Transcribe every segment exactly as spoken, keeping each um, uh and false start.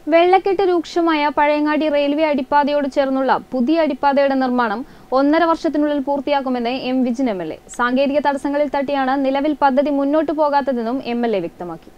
വെള്ളക്കെട്ട് രൂക്ഷമായ പഴയങ്ങാടി റെയിൽവേ അടിപ്പാതയോട് ചേർന്നുള്ള പുതിയ അടിപ്പാതയുടെ നിർമ്മാണം ഒന്നര വർഷത്തിനുള്ളിൽ പൂർത്തിയാക്കുമെന്ന് M Vijin M L A. സാങ്കേതിക തടസ്സങ്ങളിൽ തട്ടിയാണ് നിലവിൽ പദ്ധതി മുന്നോട്ടു പോകാത്തതെന്നും എം എൽ എ വ്യക്തമാക്കി.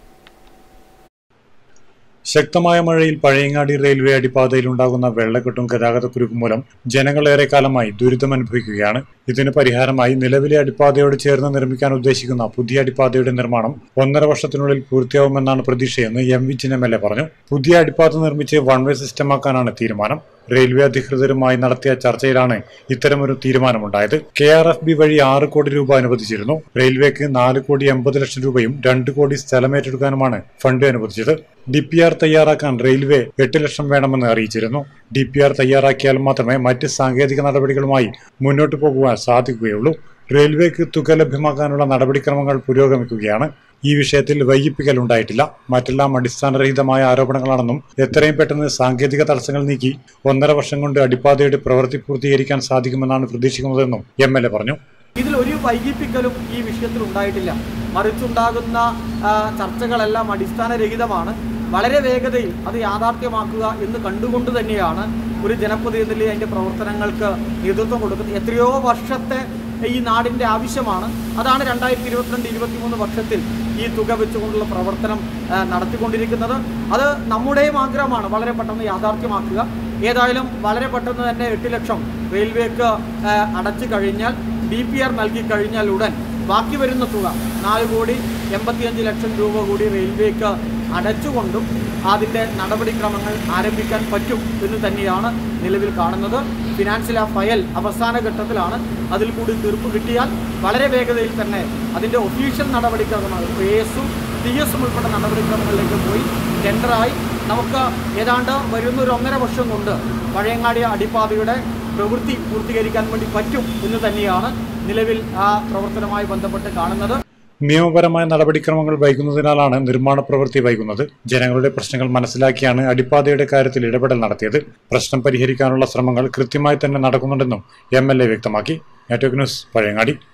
ശക്തമായ മഴയിൽ പഴയങ്ങാടി റെയിൽവേ അടിപ്പാതയിൽ ഉണ്ടാകുന്ന വെള്ളക്കെട്ടും ഗതാഗതക്കുരുക്കും മൂലം ജനങ്ങൾ ഏറെക്കാലമായി ദുരിതമനുഭവിക്കുകയാണ്. ഇതിന് പരിഹാരമായി നിലവിലെ അടിപ്പാതയോട് ചേർന്ന് നിർമ്മിക്കാൻ ഉദ്ദേശിക്കുന്ന പുതിയ അടിപ്പാതയുടെ നിർമ്മാണം ഒന്നര വർഷത്തിനുള്ളിൽ പൂർത്തിയാവുമെന്നാണ് പ്രതീക്ഷയെന്ന് M Vijin M L A പറഞ്ഞു. പുതിയ അടിപ്പാത നിർമ്മിച്ച് വൺവേ സിസ്റ്റമാക്കാനാണ് തീരുമാനം. റെയിൽവേ അധികൃതരുമായി നടത്തിയ ചർച്ചയിലാണ് ഇത്തരമൊരു തീരുമാനമുണ്ടായത്. കെ ആർ എഫ് ബി വഴി ആറ് കോടി രൂപ അനുവദിച്ചിരുന്നു. റെയിൽവേക്ക് നാല് കോടി എൺപത് ലക്ഷം രൂപയും രണ്ട് കോടി സ്ഥലമേറ്റെടുക്കാനുമാണ് ഫണ്ട് അനുവദിച്ചത്. ഡി പി ആർ തയ്യാറാക്കാൻ റെയിൽവേ എട്ട് ലക്ഷം വേണമെന്ന് അറിയിച്ചിരുന്നു. ഡി പി ആർ തയ്യാറാക്കിയാൽ മാത്രമേ മറ്റ് സാങ്കേതിക നടപടികളുമായി മുന്നോട്ടു പോകുവാൻ സാധിക്കുകയുള്ളൂ. റെയിൽവേക്ക് തുക ലഭ്യമാക്കാനുള്ള നടപടിക്രമങ്ങൾ പുരോഗമിക്കുകയാണ്. ഈ വിഷയത്തിൽ വൈകിപ്പിക്കൽ ഉണ്ടായിട്ടില്ല. മറ്റെല്ലാം അടിസ്ഥാനരഹിതമായ ആരോപണങ്ങളാണെന്നും എത്രയും പെട്ടെന്ന് സാങ്കേതിക തടസ്സങ്ങൾ നീക്കി ഒന്നര വർഷം കൊണ്ട് അടിപ്പാതയുടെ പ്രവൃത്തി പൂർത്തീകരിക്കാൻ സാധിക്കുമെന്നാണ് പ്രതീക്ഷിക്കുന്നതെന്നും എം എൽ എ പറഞ്ഞു. ഇതിൽ ഒരു വൈകിപ്പിക്കലും ഈ വിഷയത്തിൽ ഉണ്ടായിട്ടില്ല. മറിച്ചുണ്ടാകുന്ന ചർച്ചകളെല്ലാം അടിസ്ഥാനരഹിതമാണ്. വളരെ വേഗതയിൽ അത് യാഥാർത്ഥ്യമാക്കുക എന്ന് കണ്ടുകൊണ്ട് തന്നെയാണ് ഒരു ജനപ്രതിനിധി അതിൻ്റെ പ്രവർത്തനങ്ങൾക്ക് നേതൃത്വം കൊടുക്കുന്നത്. എത്രയോ വർഷത്തെ ഈ നാടിൻ്റെ ആവശ്യമാണ്. അതാണ് രണ്ടായിരത്തി ഇരുപത്തിരണ്ട് ഇരുപത്തി മൂന്ന് വർഷത്തിൽ ഈ തുക വെച്ചുകൊണ്ടുള്ള പ്രവർത്തനം നടത്തിക്കൊണ്ടിരിക്കുന്നത്. അത് നമ്മുടെയും ആഗ്രഹമാണ് വളരെ പെട്ടെന്ന് യാഥാർത്ഥ്യമാക്കുക. ഏതായാലും വളരെ പെട്ടെന്ന് തന്നെ എട്ട് ലക്ഷം റെയിൽവേക്ക് അടച്ചു കഴിഞ്ഞാൽ, ഡി പി ആർ നൽകി കഴിഞ്ഞാൽ ഉടൻ ബാക്കി വരുന്ന തുക നാല് കോടി എൺപത്തിയഞ്ച് ലക്ഷം രൂപ കൂടി റെയിൽവേക്ക് അടച്ചുകൊണ്ടും അതിൻ്റെ നടപടിക്രമങ്ങൾ ആരംഭിക്കാൻ പറ്റും എന്ന് തന്നെയാണ് നിലവിൽ കാണുന്നത്. ഫിനാൻസിൽ ആ ഫയൽ അവസാന ഘട്ടത്തിലാണ്. അതിൽ കൂടി തീർപ്പ് കിട്ടിയാൽ വളരെ വേഗതയിൽ തന്നെ അതിൻ്റെ ഒഫീഷ്യൽ നടപടിക്രമങ്ങൾ പി എസും പി എസും ഉൾപ്പെട്ട നടപടിക്രമങ്ങളിലേക്ക് പോയി ടെൻഡറായി നമുക്ക് ഏതാണ്ട് വരുന്നൊരു ഒന്നര വർഷം കൊണ്ട് പഴയങ്ങാടി അടിപ്പാതയുടെ പ്രവൃത്തി പൂർത്തീകരിക്കാൻ വേണ്ടി പറ്റും എന്ന് തന്നെയാണ് നിലവിൽ ആ പ്രവർത്തനവുമായി ബന്ധപ്പെട്ട് കാണുന്നത്. നിയമപരമായ നടപടിക്രമങ്ങൾ വൈകുന്നതിനാലാണ് നിർമ്മാണ പ്രവൃത്തി വൈകുന്നത്. ജനങ്ങളുടെ പ്രശ്നങ്ങൾ മനസ്സിലാക്കിയാണ് അടിപ്പാതയുടെ കാര്യത്തിൽ ഇടപെടൽ നടത്തിയത്. പ്രശ്നം പരിഹരിക്കാനുള്ള ശ്രമങ്ങൾ കൃത്യമായി തന്നെ നടക്കുന്നുണ്ടെന്നും എം എൽ എ വ്യക്തമാക്കി. Network news, Pazhayangadi.